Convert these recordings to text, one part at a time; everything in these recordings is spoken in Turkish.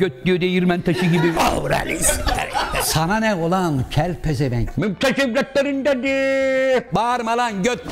göt diyor değirmen taşı gibi. Sana ne ulan kel pezevenk. Mümtaş evlatlerindendir. Bağırma lan göt.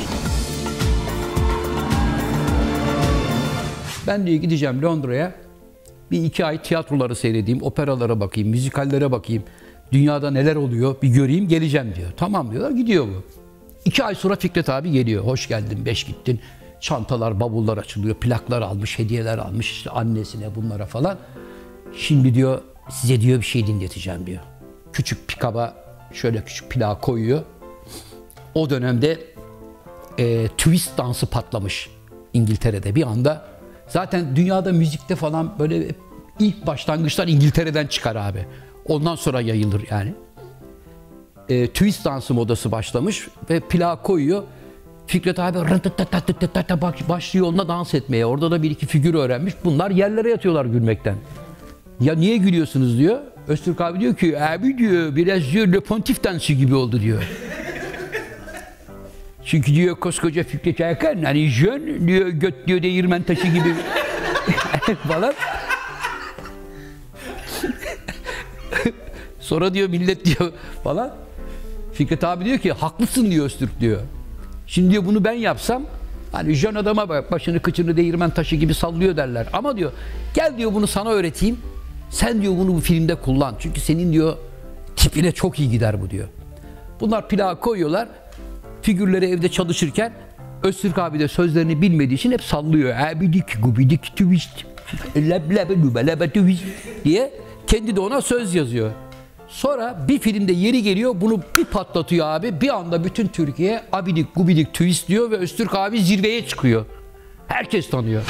Ben diyor gideceğim Londra'ya. Bir 2 ay tiyatroları seyredeyim, operalara bakayım, müzikallere bakayım. Dünyada neler oluyor bir göreyim geleceğim diyor. Tamam diyorlar gidiyor bu. 2 ay sonra Fikret abi geliyor. Hoş geldin, beş gittin. Çantalar, bavullar açılıyor. Plaklar almış, hediyeler almış işte annesine bunlara falan. Şimdi diyor size diyor bir şey dinleteceğim diyor. Küçük pikaba şöyle küçük plağı koyuyor. O dönemde twist dansı patlamış İngiltere'de bir anda. Zaten dünyada müzikte falan böyle ilk başlangıçlar İngiltere'den çıkar abi. Ondan sonra yayılır yani. Twist dansı modası başlamış ve plağı koyuyor. Fikret abi başlıyor onunla dans etmeye. Orada da bir iki figür öğrenmiş. Bunlar yerlere yatıyorlar gülmekten. Ya niye gülüyorsunuz diyor. Öztürk abi diyor ki abi diyor biraz diyor Le Pontif dansı gibi oldu diyor. Çünkü diyor koskoca Fikret Erkan hani jön diyor göt diyor değirmen taşı gibi falan. Sonra diyor millet diyor falan. Fikret abi diyor ki haklısın diyor Öztürk diyor. Şimdi diyor bunu ben yapsam hani jön adama bak başını kıçını değirmen taşı gibi sallıyor derler. Ama diyor gel diyor bunu sana öğreteyim. Sen diyor bunu bu filmde kullan. Çünkü senin diyor tipine çok iyi gider bu diyor. Bunlar plağı koyuyorlar. Figürleri evde çalışırken Öztürk abi de sözlerini bilmediği için hep sallıyor. Abidik gubidik twist diye kendi de ona söz yazıyor. Sonra bir filmde yeri geliyor bunu bir patlatıyor abi. Bir anda bütün Türkiye abidik gubidik twist diyor ve Öztürk abi zirveye çıkıyor. Herkes tanıyor.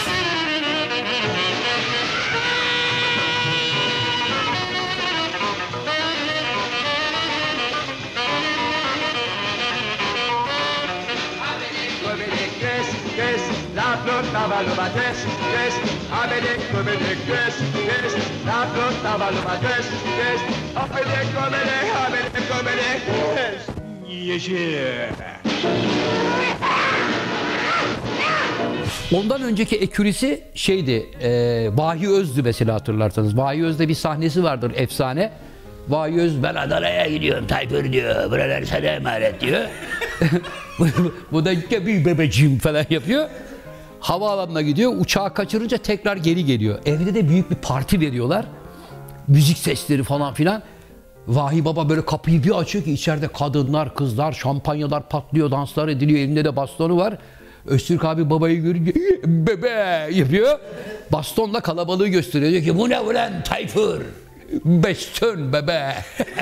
Ondan önceki ekürisi şeydi, Vahiy Öz'dü mesela hatırlarsanız. Vahiy Öz'de bir sahnesi vardır efsane. Vahiy Öz ben Adana'ya gidiyorum Tayfur diyor. Buralar sana emanet diyor. Bu da bir bebeciğim falan yapıyor. Havaalanına gidiyor. Uçağı kaçırınca tekrar geri geliyor. Evde de büyük bir parti veriyorlar. Müzik sesleri falan filan. Vahiy Baba böyle kapıyı bir açıyor ki içeride kadınlar, kızlar, şampanyalar patlıyor, danslar ediliyor. Elinde de bastonu var. Öztürk abi babayı görünce bebe yapıyor. Bastonla kalabalığı gösteriyor. Diyor ki bu ne ulan Tayfur? Beston bebe.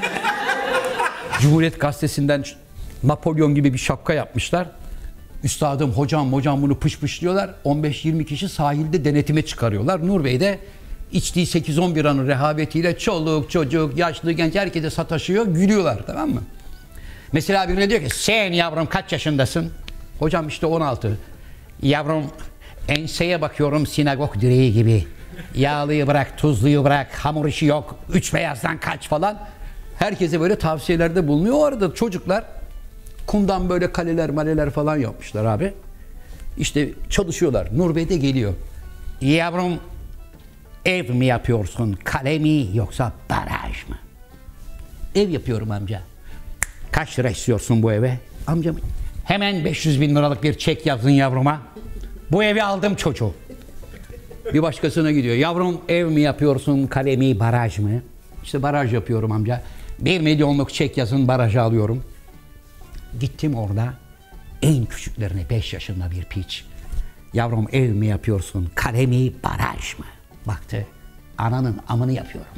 Cumhuriyet Gazetesi'nden Napolyon gibi bir şapka yapmışlar. Üstadım, hocam bunu pışpışlıyorlar. 15-20 kişi sahilde denetime çıkarıyorlar. Nur Bey de içtiği 8-11 biranın rehavetiyle çoluk, çocuk, yaşlı, genç herkese sataşıyor. Gülüyorlar tamam mı? Mesela birine diyor ki sen yavrum kaç yaşındasın? Hocam işte 16. Yavrum enseye bakıyorum sinagog direği gibi. Yağlıyı bırak, tuzluyu bırak, hamur işi yok. 3 beyazdan kaç falan. Herkese böyle tavsiyelerde bulunuyor. O arada çocuklar kumdan böyle kaleler maleler falan yapmışlar abi. İşte çalışıyorlar. Nur Bey de geliyor. Yavrum ev mi yapıyorsun? Kale mi yoksa baraj mı? Ev yapıyorum amca. Kaç lira istiyorsun bu eve? Amcam hemen 500.000 liralık bir çek yazın yavruma. Bu evi aldım çocuğu. Bir başkasına gidiyor. Yavrum ev mi yapıyorsun? Kale mi baraj mı? İşte baraj yapıyorum amca. 1 milyonluk çek yazın barajı alıyorum. Gittim orada en küçüklerine 5 yaşında bir piç. Yavrum ev mi yapıyorsun? Kale mi baraj mı? Baktı. Ananın amını yapıyorum.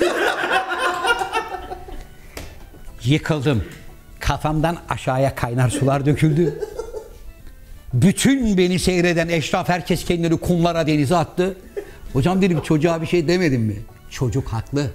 Yıkıldım. Kafamdan aşağıya kaynar sular döküldü. Bütün beni seyreden eşraf herkes kendini kumlara denize attı. Hocam dedim çocuğa bir şey demedim mi? Çocuk haklı.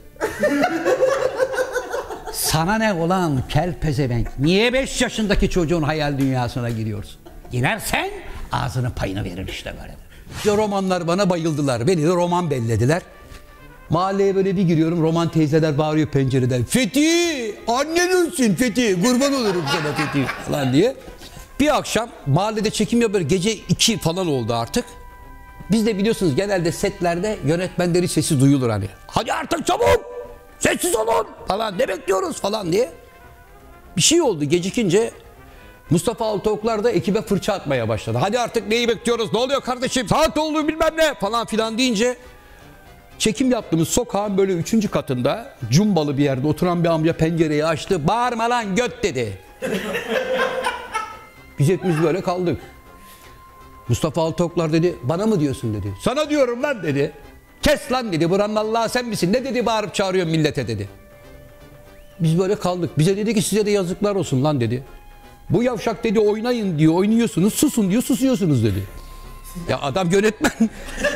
Sana ne olan kel pezevenk? Niye 5 yaşındaki çocuğun hayal dünyasına giriyorsun? Girersen ağzının payını verir işte böyle. İşte romanlar bana bayıldılar. Beni de roman bellediler. Mahalleye böyle bir giriyorum. Roman teyzeler bağırıyor pencereden. Fethi! Annen ölsün Fethi! Kurban olurum sana Fethi! Falan diye. Bir akşam mahallede çekim yapıyor. Gece 2 falan oldu artık. Biz de biliyorsunuz genelde setlerde yönetmenlerin sesi duyulur hani. Hadi artık çabuk! Sessiz olun! Falan ne bekliyoruz falan diye. Bir şey oldu gecikince Mustafa Altıoklar da ekibe fırça atmaya başladı. Hadi artık neyi bekliyoruz? Ne oluyor kardeşim? Saat oldu bilmem ne falan filan deyince çekim yaptığımız sokağın böyle 3. katında cumbalı bir yerde oturan bir amca pencereyi açtı. Bağırma lan göt dedi. Biz hepimiz böyle kaldık. Mustafa Altıoklar dedi bana mı diyorsun dedi. Sana diyorum lan dedi. Kes lan dedi. Buranın Allah'ı sen misin? Ne dedi bağırıp çağırıyorsun millete dedi. Biz böyle kaldık. Bize dedi ki size de yazıklar olsun lan dedi. Bu yavşak dedi oynayın diyor, oynuyorsunuz, susun diyor, susuyorsunuz dedi. Ya adam yönetmen.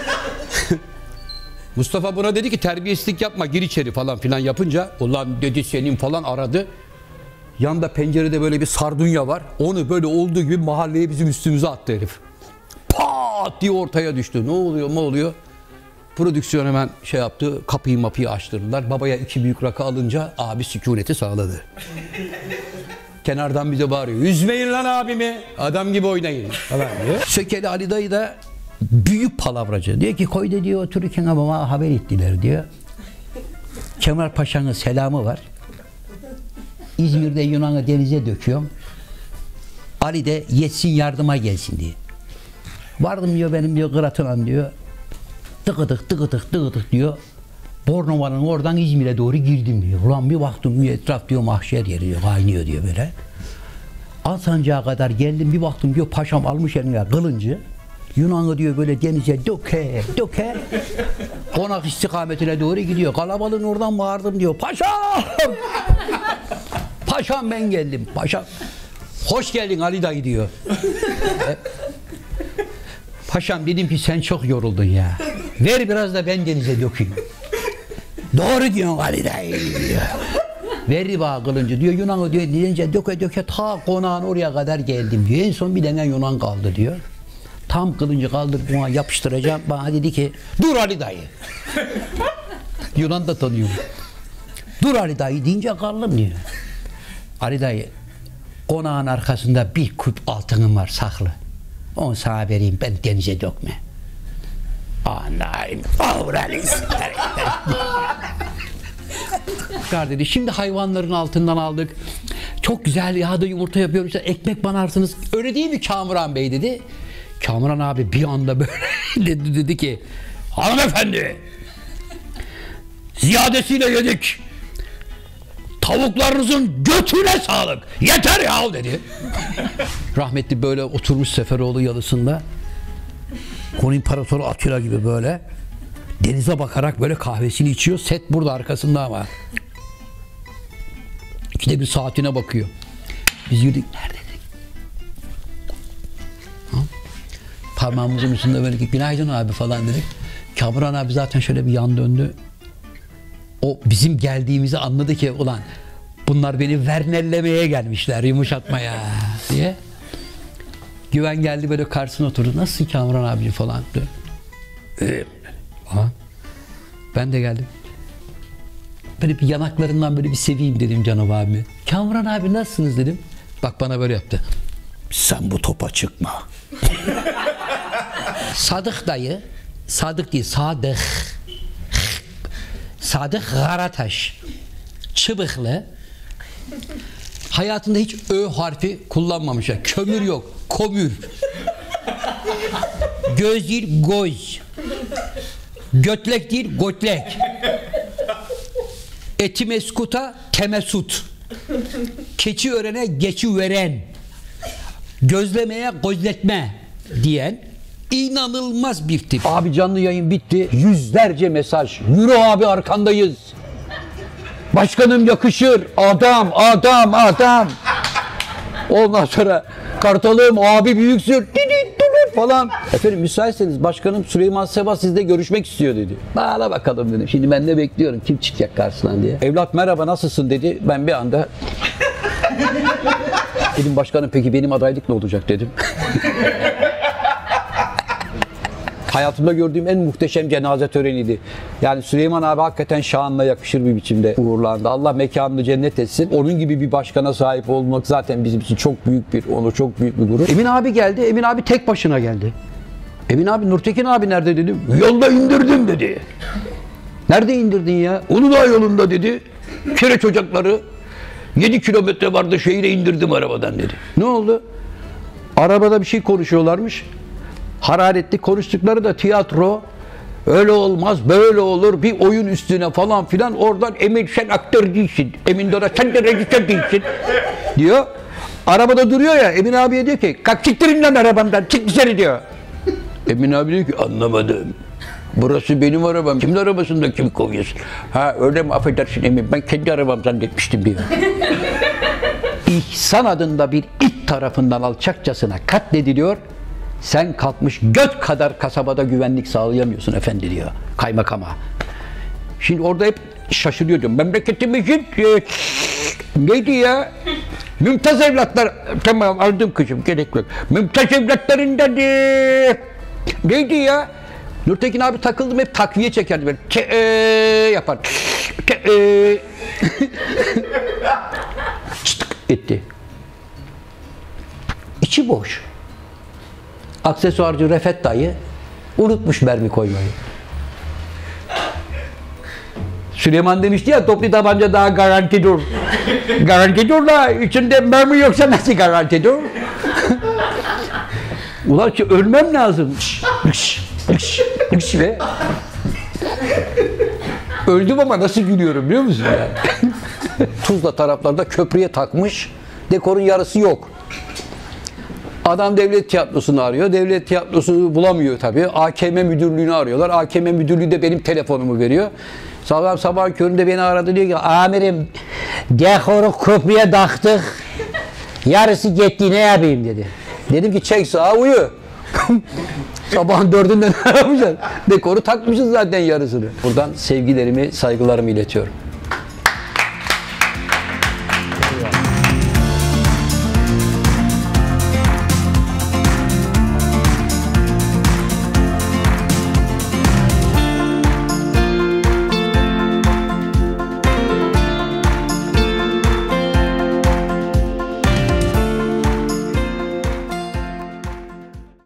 Mustafa buna dedi ki terbiyesizlik yapma, gir içeri falan filan yapınca, ulan dedi senin falan aradı. Yanda pencerede böyle bir sardunya var. Onu böyle olduğu gibi mahalleye bizim üstümüze attı herif. Pat diye ortaya düştü. Ne oluyor, ne oluyor? Prodüksiyon hemen şey yaptı, kapıyı açtırdılar. Babaya 2 büyük rakı alınca abi sükuneti sağladı. Kenardan bize bağırıyor. Üzmeyin lan abimi. Adam gibi oynayın falan diyor. Sökeli Ali dayı da büyük palavracı. Diyor ki koyda diyor otururken babama haber ettiler diyor. Kemal Paşa'nın selamı var. İzmir'de Yunan'ı denize döküyorum. Ali de yetsin yardıma gelsin diye. Vardım diyor benim diyor Kıratılan diyor. Tıkıdık diyor. Bornova'nın oradan İzmir'e doğru girdim diyor. Ulan bir baktım diyor, etraf diyor mahşer yeri diyor, kaynıyor diyor böyle. Alsancak'a kadar geldim bir baktım diyor paşam almış eline kılıncı. Yunan'ı diyor böyle denize döke. Konak istikametine doğru gidiyor. Kalabalığın oradan bağırdım diyor. Paşam! Paşam ben geldim. Paşam. Hoş geldin Ali dayı diyor. Paşam dedim ki sen çok yoruldun ya. Ver biraz da ben denize dökeyim. Doğru diyorsun Ali dayı diyor. Ver bana kılıncı diyor. Yunan'ı diyor denize döke ta konağın oraya kadar geldim diyor. En son bir tane Yunan kaldı diyor. Tam kılıncı kaldırıp buna yapıştıracağım. Bana dedi ki dur Ali dayı. Yunan da tanıyor. Dur Ali dayı deyince kaldım diyor. Ali dayı konağın arkasında bir küp altınım var saklı. Onu sana vereyim ben denize dökme. Anlayın. Dedi. Şimdi hayvanların altından aldık. Çok güzel yağda yumurta yapıyorum. İşte ekmek banarsınız. Öyle değil mi Kamuran Bey dedi. Kamuran abi bir anda böyle dedi ki hanımefendi ziyadesiyle yedik. Tavuklarınızın götüne sağlık. Yeter ya dedi. Rahmetli böyle oturmuş Seferoğlu yalısında. Kon İmparatoru Atilla gibi böyle denize bakarak böyle kahvesini içiyor. Set burada arkasında ama. İkide bir saatine bakıyor. Biz yürüdük. Nerededik? Parmağımızın üstünde böyle ki günaydın abi falan dedik. Kamuran abi zaten şöyle bir yan döndü. O bizim geldiğimizi anladı ki ulan bunlar beni vernellemeye gelmişler yumuşatmaya diye. Güven geldi böyle karşısına oturdu. Nasılsın Kamuran abici falan diyor. Ben de geldim. Böyle bir yanaklarından böyle bir seveyim dedim canım abimi. Kamuran abi nasılsınız dedim. Bak bana böyle yaptı. Sen bu topa çıkma. Sadık dayı, Sadık değil Sadık. Sadık Karataş. Çıbıklı. Hayatında hiç Ö harfi kullanmamış. Kömür yok. Komür. Göz değil göz. Götlek değil götlek. Etimeskuta temesut. Keçi örene geçi veren. Gözlemeye gözletme diyen inanılmaz bir tip. Abi canlı yayın bitti. Yüzlerce mesaj. Yürü abi arkandayız. Başkanım yakışır. Adam. Ondan sonra Kartalım abi büyüksün. Falan. Efendim müsaitseniz başkanım Süleyman Seba sizle görüşmek istiyor dedi. Bağla bakalım dedim. Şimdi ben de bekliyorum kim çıkacak karşısından diye. Evlat merhaba nasılsın dedi. Ben bir anda dedim başkanım peki benim adaylık ne olacak dedim. Hayatımda gördüğüm en muhteşem cenaze töreniydi. Yani Süleyman abi hakikaten şanla yakışır bir biçimde uğurlandı. Allah mekanını cennet etsin. Onun gibi bir başkana sahip olmak zaten bizim için çok büyük bir onur, çok büyük bir gurur. Emin abi geldi. Emin abi tek başına geldi. Emin abi, Nurtekin abi nerede dedim. Yolda indirdim dedi. Nerede indirdin ya? Uludağ yolunda dedi. Kireç ocakları 7 kilometre vardı, şehire indirdim arabadan dedi. Ne oldu? Arabada bir şey konuşuyorlarmış. Hararetli konuştukları da tiyatro. Öyle olmaz, böyle olur, bir oyun üstüne falan filan. Oradan Emin sen aktör değilsin. Emin Dora sen de rejisör değilsin diyor. Arabada duruyor ya, Emin abiye diyor ki kalk çıktırın lan arabamdan, çık dışarı diyor. Emin abi diyor ki anlamadım. Burası benim arabam. Kimin arabasında kim kovuyorsun? Ha öyle mi, affedersin Emin, ben kendi arabam zannetmiştim diyor. İhsan adında bir it tarafından alçakçasına katlediliyor. Sen kalkmış göt kadar kasabada güvenlik sağlayamıyorsun efendi diyor kaymakama. Şimdi orada hep şaşırıyordum. Memleketimizin neydi ya? Mümtaz evlatlar. Tamam aldım kızım, gerek yok. Mümtaz evlatlarından neydi ya? Nurtekin abi takıldım, hep takviye çekerdi böyle. Yapar. Çıtık etti. İçi boş. Aksesuarcı Refet dayı unutmuş mermi koymayı. Süleyman demişti ya, toplu tabanca daha garantidir. Garantidir da içinde mermi yoksa nasıl garantidir? Ulan ki ölmem lazım. Ve öldüm ama nasıl gülüyorum biliyor musun yani? Tuzla taraflarda köprüye takmış, dekorun yarısı yok. Adam devlet tiyatrosunu arıyor. Devlet tiyatrosu bulamıyor tabii. AKM müdürlüğünü arıyorlar. AKM müdürlüğü de benim telefonumu veriyor. Sabah köründe beni aradı, diyor ki amirim dekoru köprüye taktık. Yarısı gitti, ne yapayım dedi. Dedim ki çek sağa uyu. Sabahın 4'ünde ne yapacağız? Dekoru takmışız zaten yarısını. Buradan sevgilerimi, saygılarımı iletiyorum.